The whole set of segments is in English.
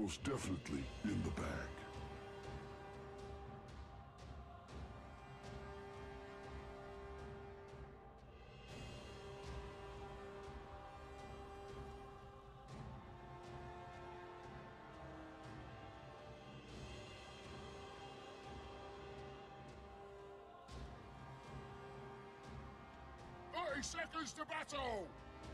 most definitely in the bag. Seconds to battle!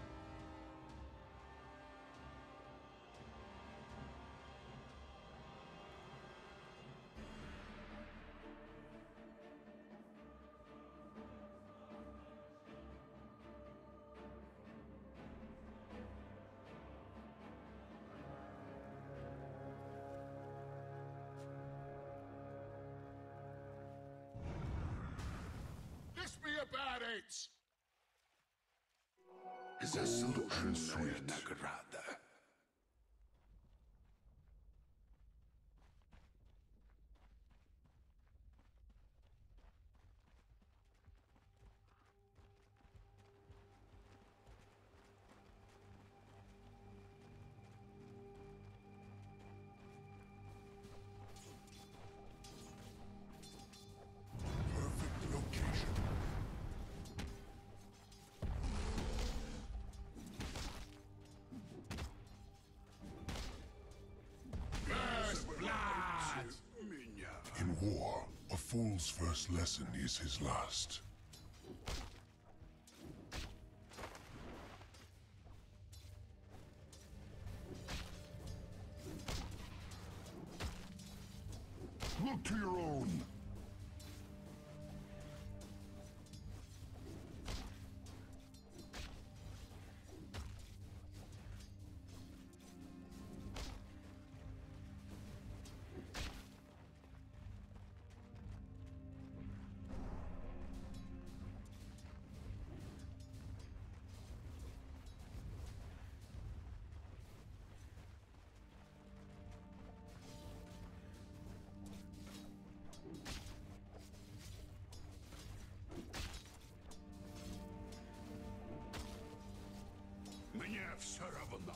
This be about it! Заслуженная награда. Perfect location. In war, a fool's first lesson is his last. Look to your own! Мне все равно.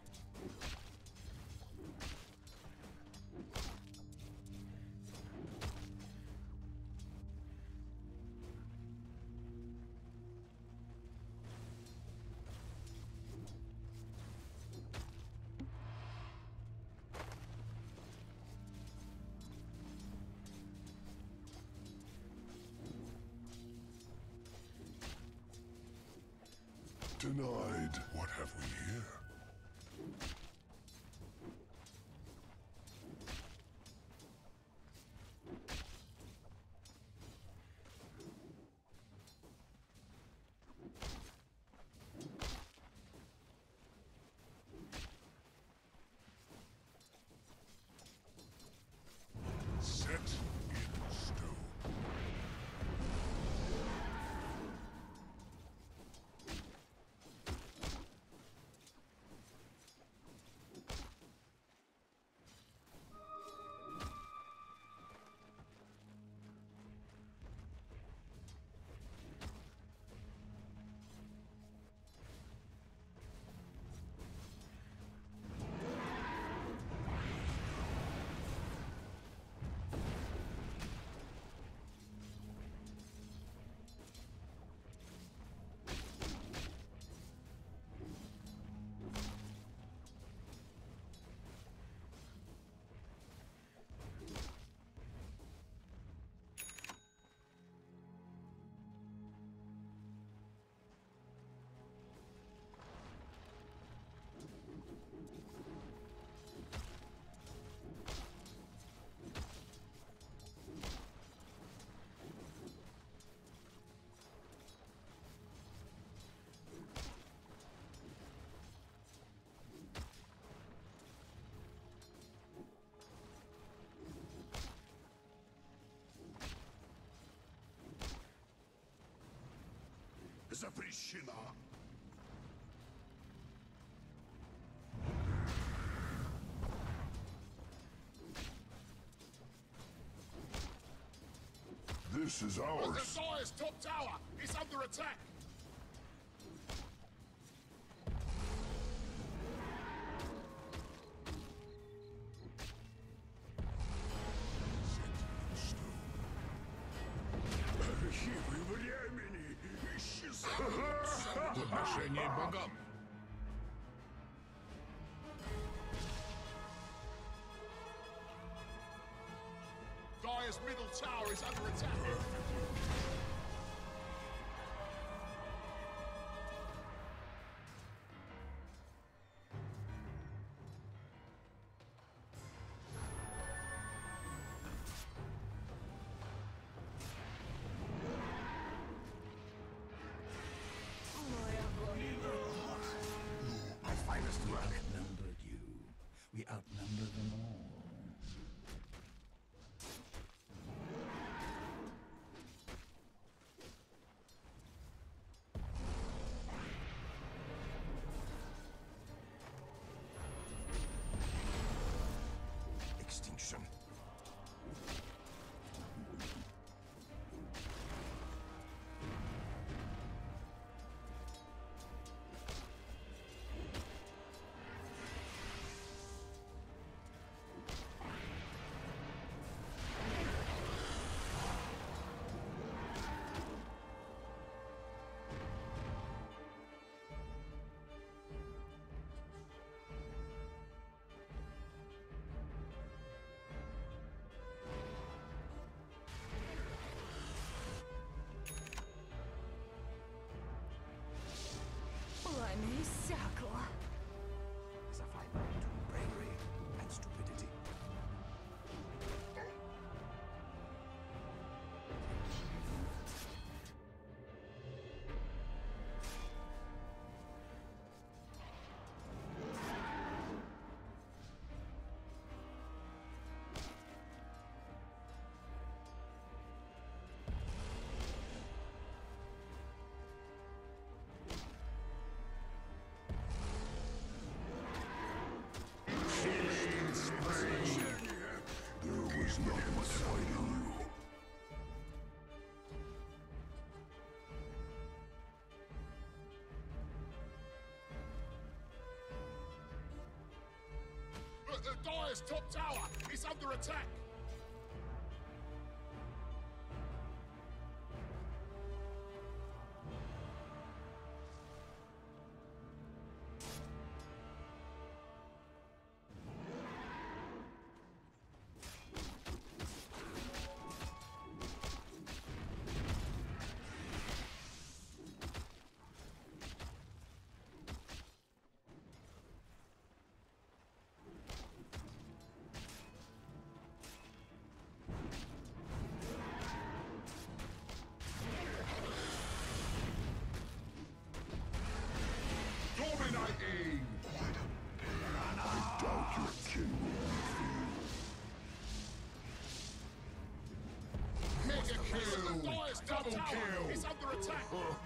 Denied. What have we here? Set in stone. Запрещено. This is ours. The Zaya's top tower is under attack. Dire's middle tower is under attack. My finest work. Outnumbered you. We outnumber them all. Extinction. Пламя иссякло. Is a fine line between bravery and stupidity. There was not much fight in you. Dire's top tower is under attack. Dominating! I doubt your kin will Mega kill! Dire's double kill! Is under attack.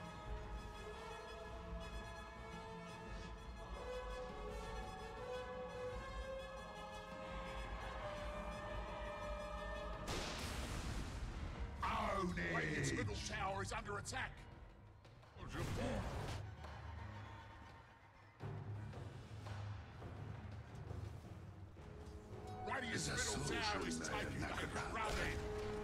Radiant's middle tower is under attack. Radiant's middle tower is taking overrunning.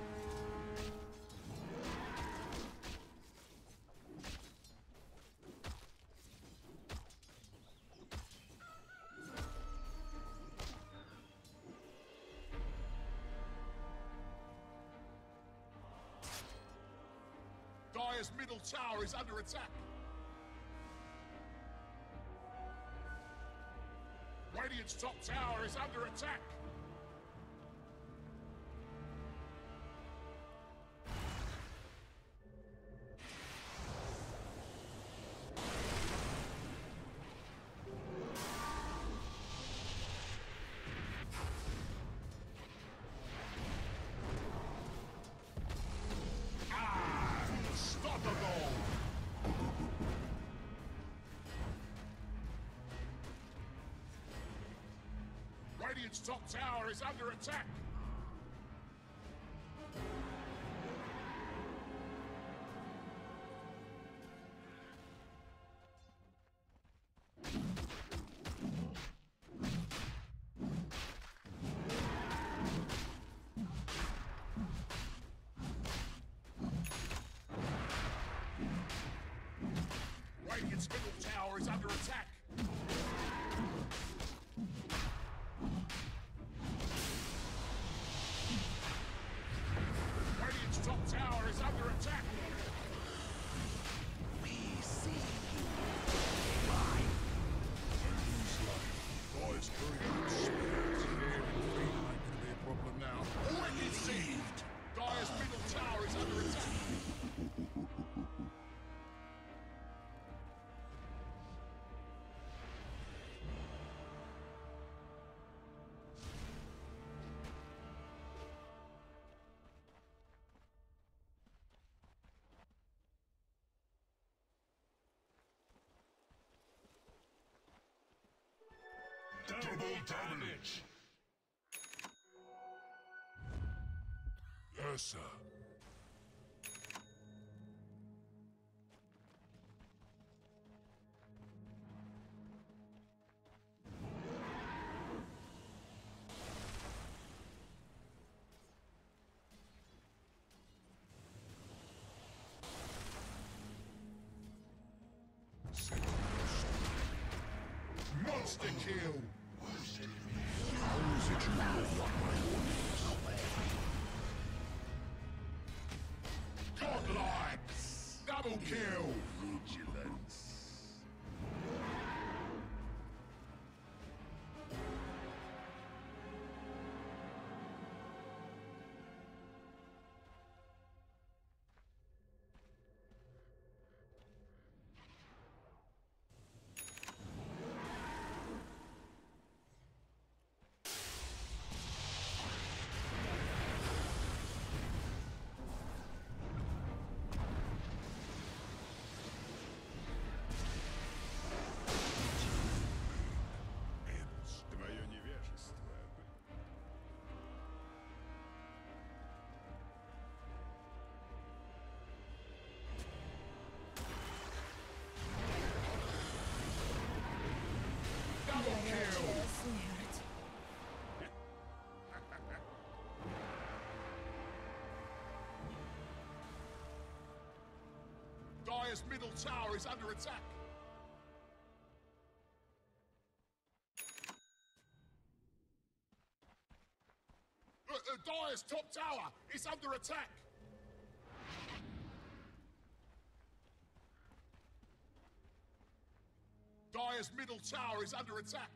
Dire's middle tower is under attack. Radiant's top tower is under attack. Unstoppable! Radiant's top tower is under attack. Radiant's middle tower is under attack. Double damage! Ursa. Monster kill! How is it you know what my orders? Godlike! Double kill! Vigilance. Твое невежество. Double kill! Горячая смерть. Dire's middle tower is under attack. Dire's top tower is under attack. Dire's middle tower is under attack.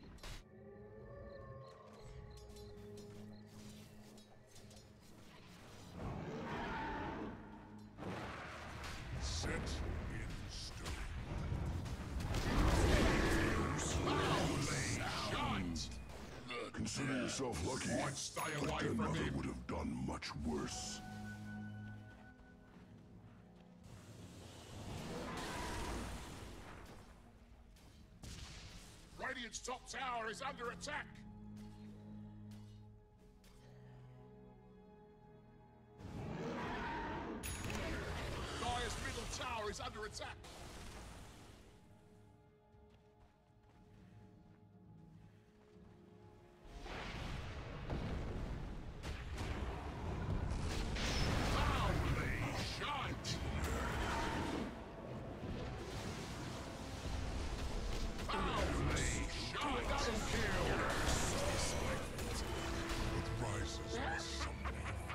Set in stone. Consider yourself lucky. I'd stay But away their from mother him. would have done much worse. Radiant's top tower is under attack. Dire's middle tower is under attack. Holy shite! Holy shite! Double kill! What rises must someday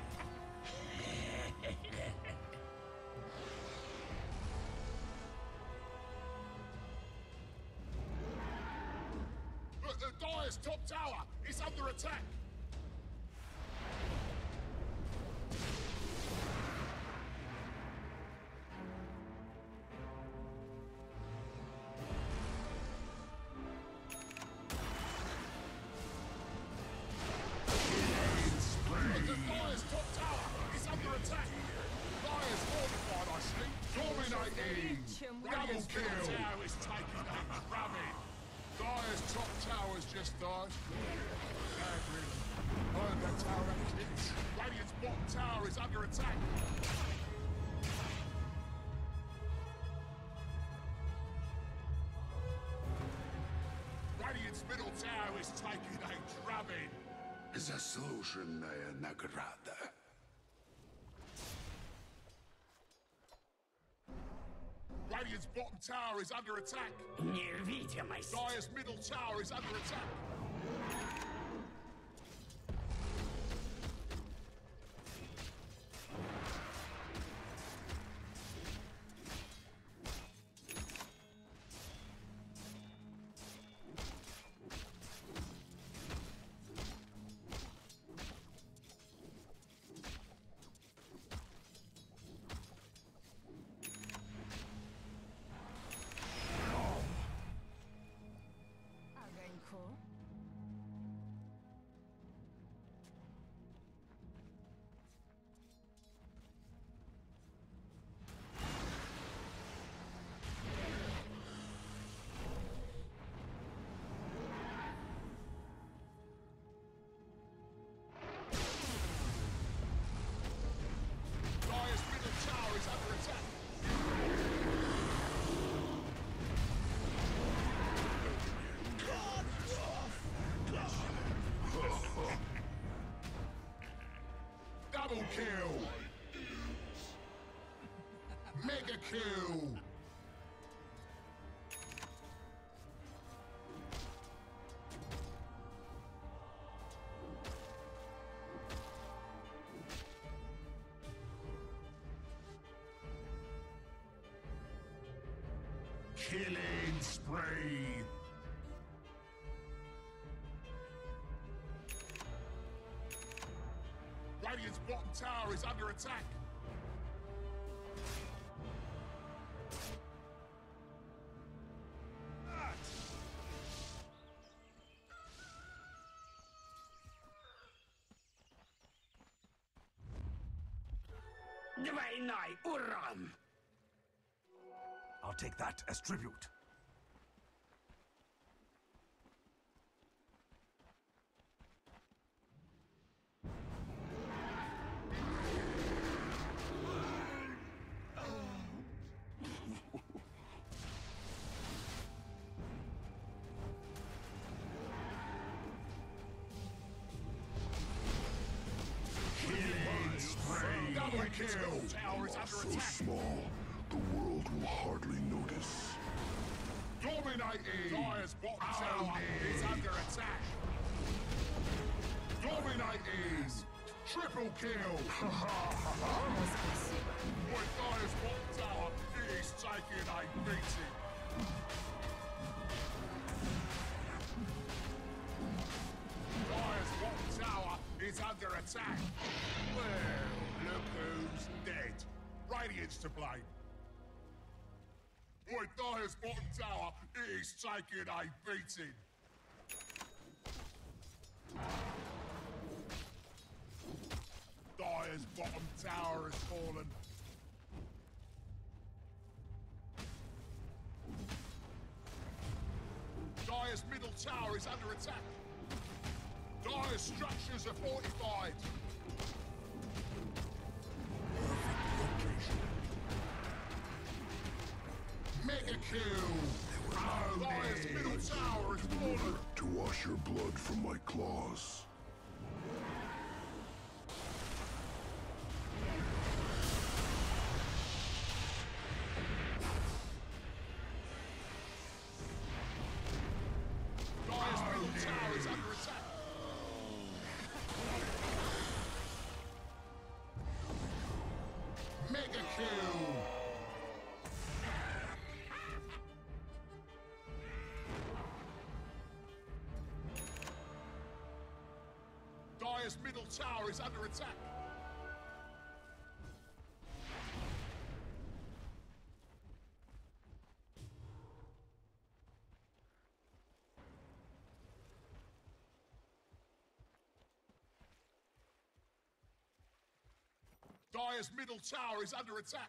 Dire's top tower is under attack. Dire's top tower is under attack. Dire's fortified, I see. Dominating. Чем Double kill. Tower is taking a drubbing. Dire's top tower's just died. Bad really. Burn that tower up, kids. Radiant's bottom tower is under attack. Radiant's middle tower is taking a drubbing. Заслуженная награда. Radiant's bottom tower is under attack. Невидимость. Dire's middle tower is under attack. Огоньку kill! Mega kill! Killing spree! Radiant's bottom tower is under attack! Dwayne Uram! I'll take that as tribute. Double kill! Tower is under So attack! small, the world will hardly notice. Dominating! Dire's bottom tower is under attack! Dominating! Triple kill! Boy, Dire's bottom tower is taking a beating! Dire's bottom tower is under attack! Well, look who's dead. Radiant's to blame. Boy, Dire's bottom tower is taking a beating. Dire's bottom tower has fallen. Dire's middle tower is under attack. Dire's structures are fortified. Mega kill! Dire's middle tower is fallen. To wash your blood from my claws. Dire's middle tower is under attack. Mega kill! Dire's middle tower is under attack. Dire's middle tower is under attack.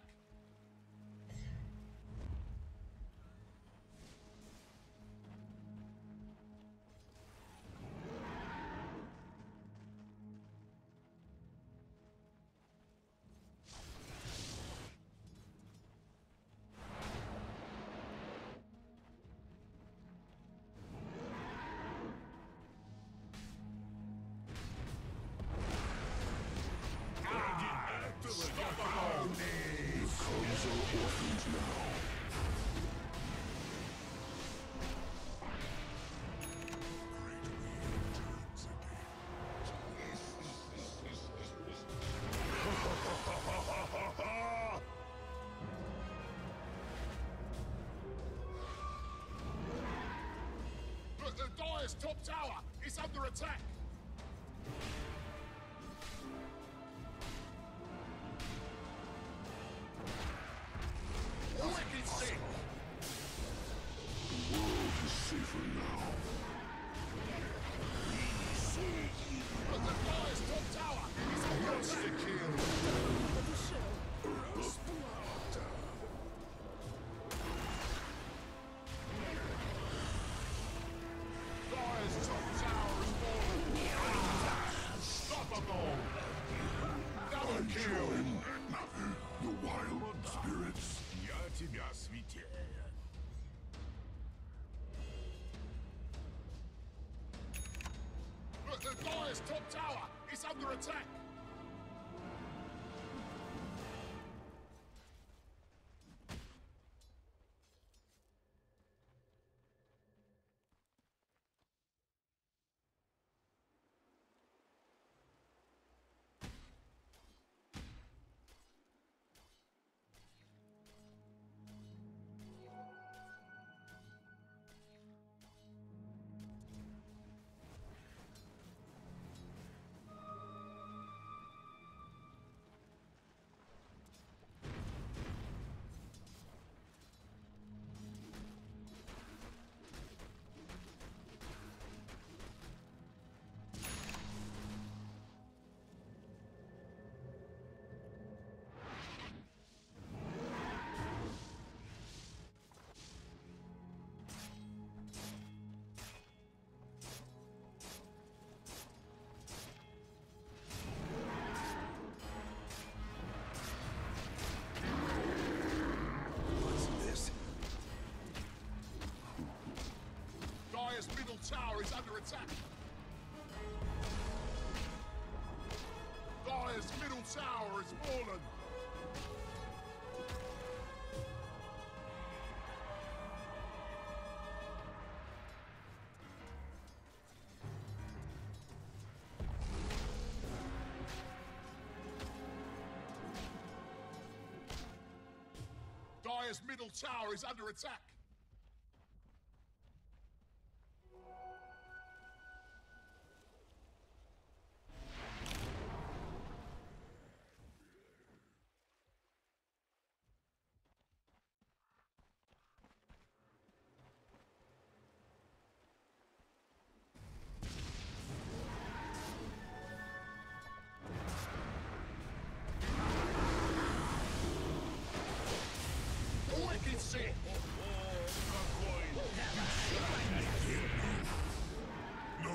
Cubs are orphans now. The Dire's top tower is under attack. Wicked sick. The world is safer now. But the Dire's top tower is under attack. Dire's top tower is fallen. Unstoppable. Double kill. The wild spirits. Я тебя святее. But the Dire's top tower is under attack. tower is under attack. Dire's middle tower has fallen. Dire's middle tower is under attack. Wicked sick! No!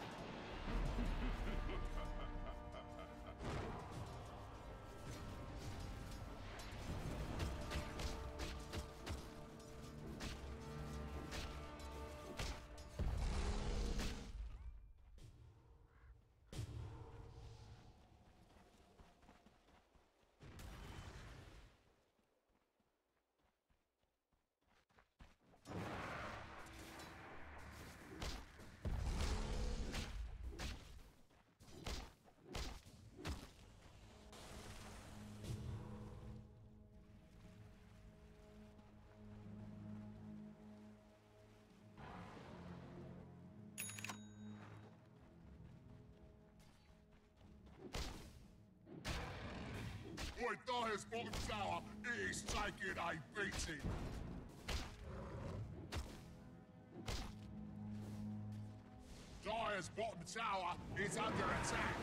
Boy, Dire's bottom tower is taking a beating. Dire's bottom tower is under attack.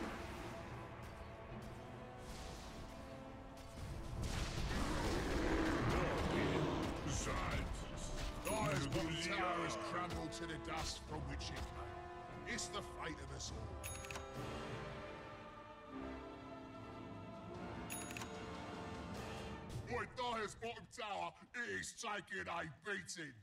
Dire's bottom tower has crumbled to the dust from which it came. It's the fate of us all. Boy, Dire's bottom tower is taking a beating.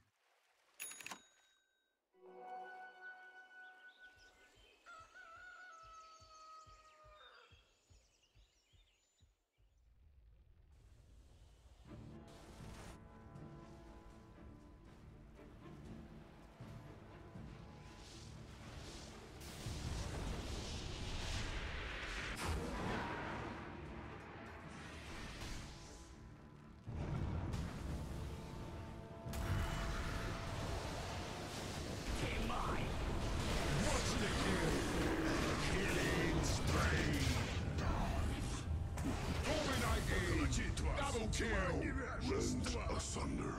Double kill! Rent asunder.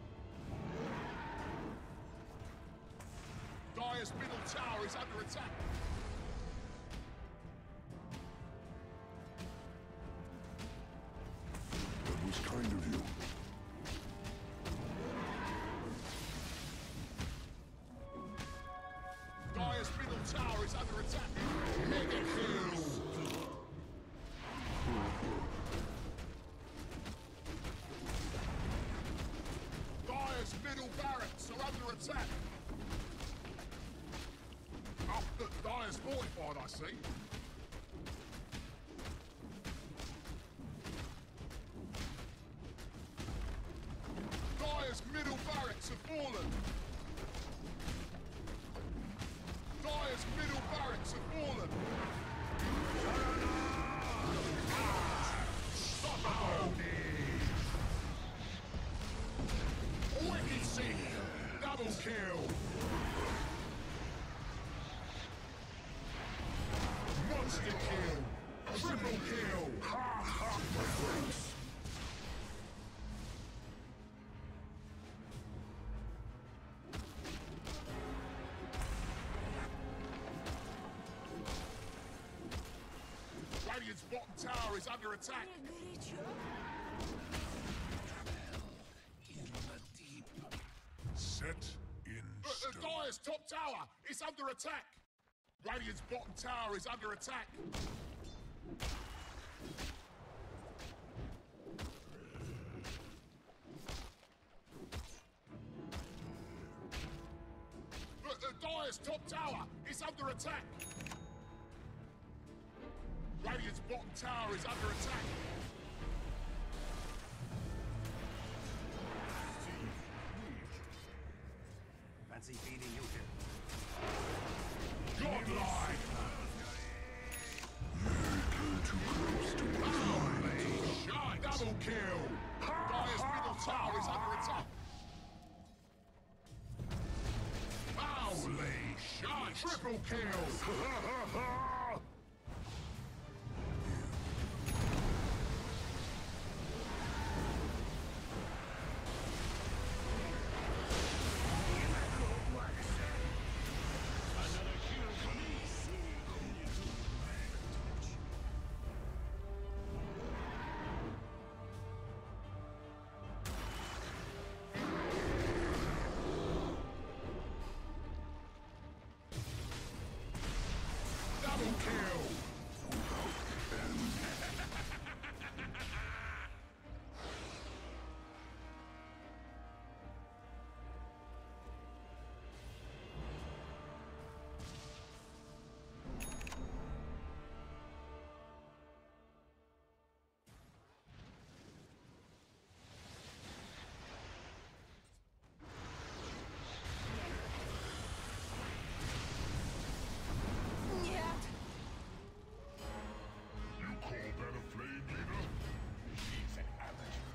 Dire's middle tower is under attack. That was kind of you. Dire's middle tower is under attack. Mega kill! Dire's middle barracks are under attack. Oh, look, Dire's fortified, I see. Dire's middle barracks have fallen. Dire's middle barracks have fallen. Stop the Wicked sick! Double kill! Monster kill! Triple kill! Ha ha! My friends! Radiant's bottom tower is under attack. Мне горячо. Set in stone. Dire's top tower is under attack. Radiant's bottom tower is under attack. Dire's Dire's top tower is under attack. Radiant's bottom tower is under attack. Fancy feeding you here. Godlike! Shot! Double kill! Dire's middle tower is under attack. Holy shot! Triple kill! Double kill! Нет! You call that a flame leader? She's an amateur.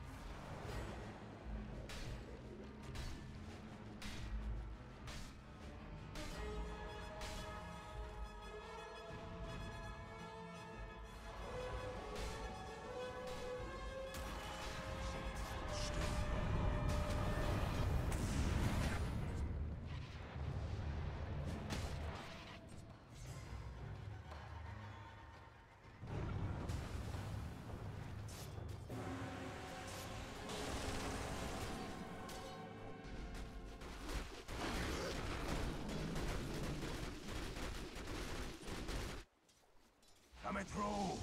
Coming through.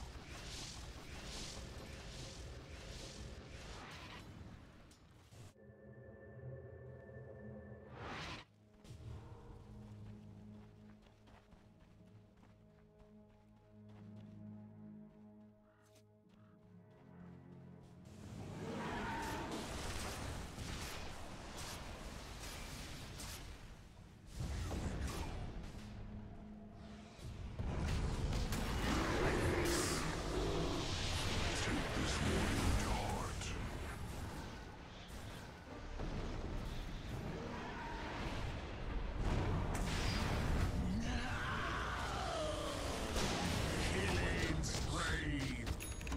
Killing spree!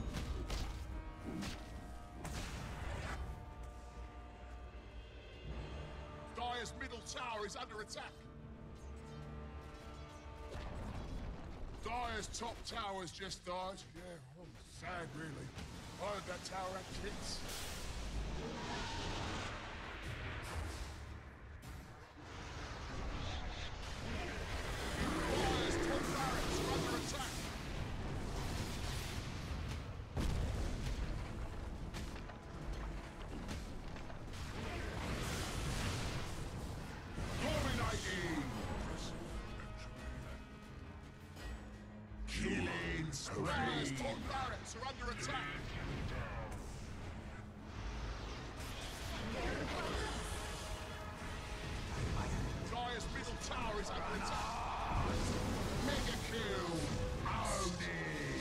Dire's middle tower is under attack. Dire's top tower's just died. Yeah, oh, sad really. I heard that tower had kids. Dire's top barracks are under attack. Dominating! Killing spree! Dire's top barracks are under attack. Dire's middle tower is under attack. Mega kill! Ownage!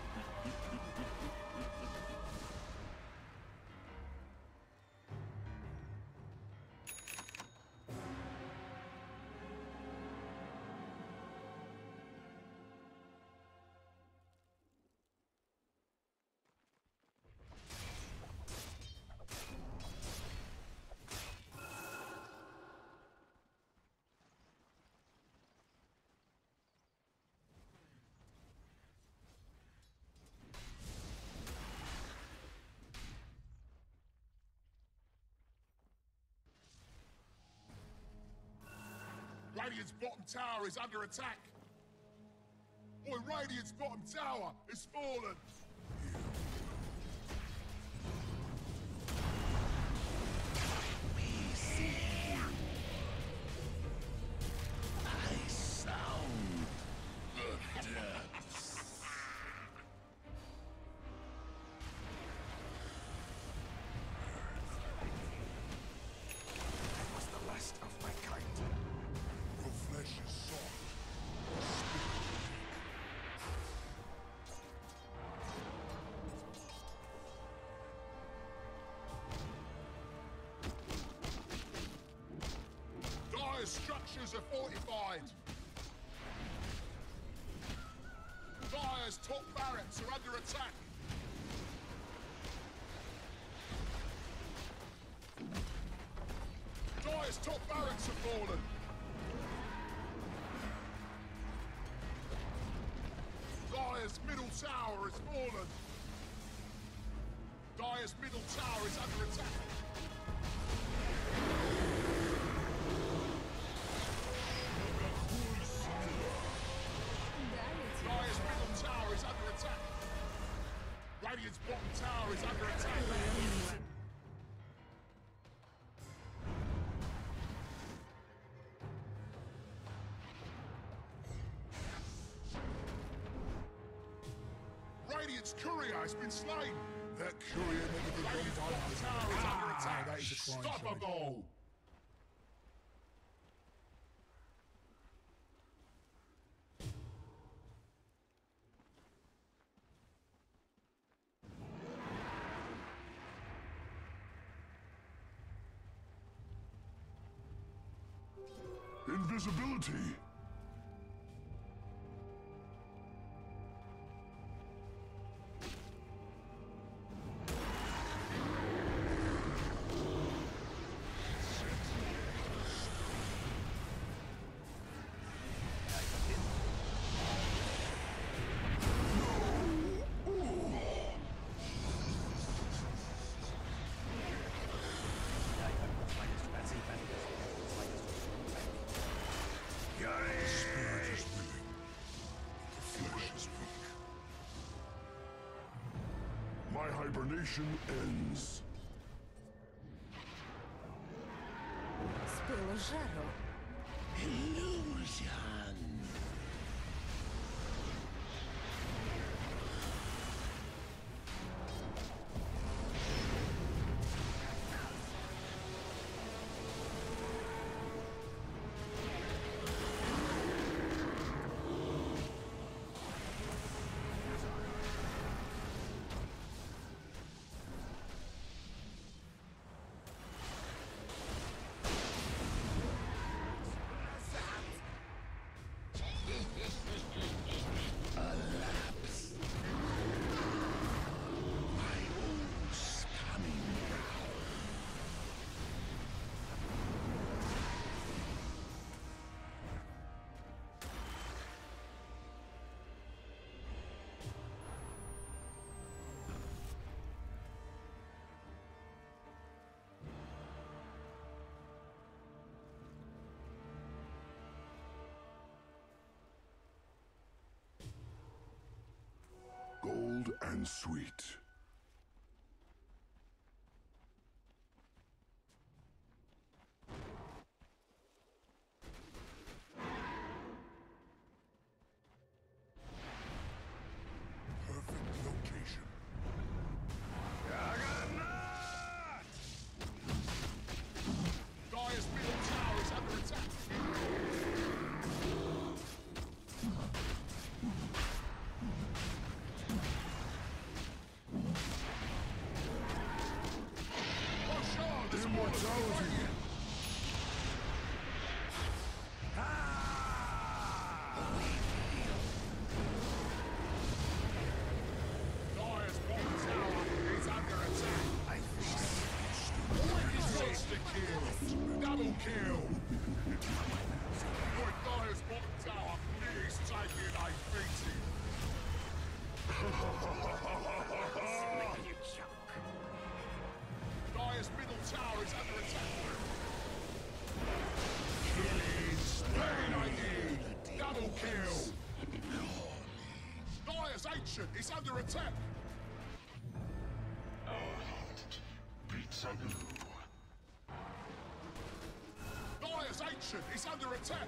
Radiant's bottom tower is under attack. Boy, Radiant's bottom tower is fallen. towers are fortified. Dire's top barracks are under attack. Dire's top barracks have fallen. Dire's middle tower has fallen. Dire's middle tower is under attack. Dire's middle tower is under attack. Radiant's bottom tower is under attack. Radiant's courier has been slain. That courier never did Radiant's one bottom time. tower is under attack. That is a crime. Unstoppable. Invisibility! My hibernation ends. Спило жару. Illusion. Gold and sweet. Perfect location. Dire's middle tower is under attack. Immortality! Dire's bottom tower is under attack. Wicked monster kill! Double kill! Your Dire's bottom tower is taking a beating. Dire's middle tower is under attack. Killing spree! Double kill! Dire's ancient is under attack. Beats anew. Dire's ancient is under attack.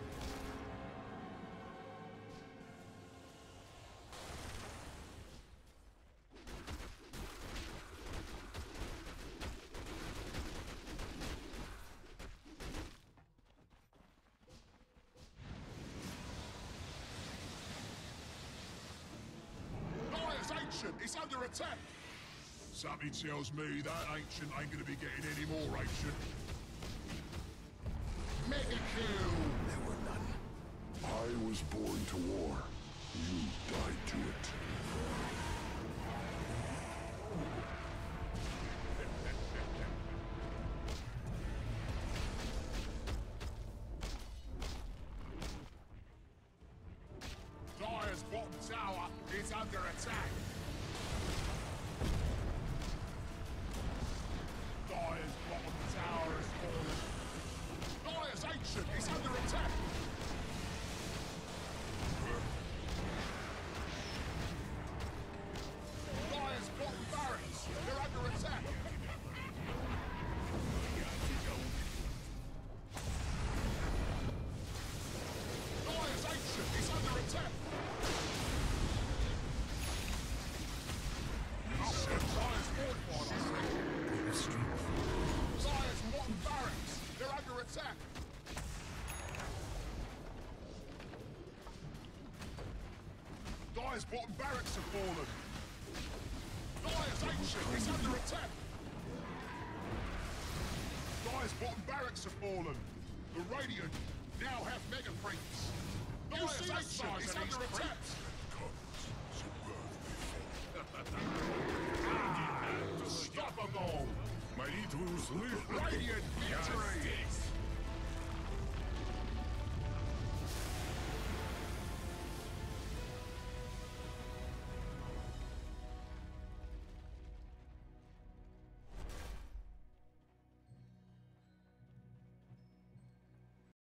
Dire's ancient is under attack. Something tells me that ancient ain't gonna be getting any more ancient. Mega kill! There were I was born to war. You died to it. Dire's bottom tower is under attack. Dire's bottom tower is fallen. Dire's ancient is under attack. Dire's bottom barracks, they're under attack. Dire's ancient is under attack. Dire's fortified, I see. Dire's bottom barracks, they're under attack. Dire's bottom barracks have fallen. Dire's ancient is under attack. Dire's bottom barracks have fallen. The Radiant now have Mega Freaks. Dire's ancient is under attack. Unstoppable! Молитвы услышаны. Radiant victory!